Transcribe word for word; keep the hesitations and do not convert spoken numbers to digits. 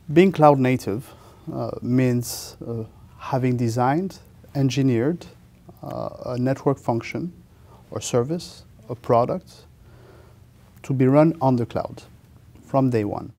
Being cloud native uh, means uh, having designed, engineered uh, a network function or service, a product, to be run on the cloud from day one.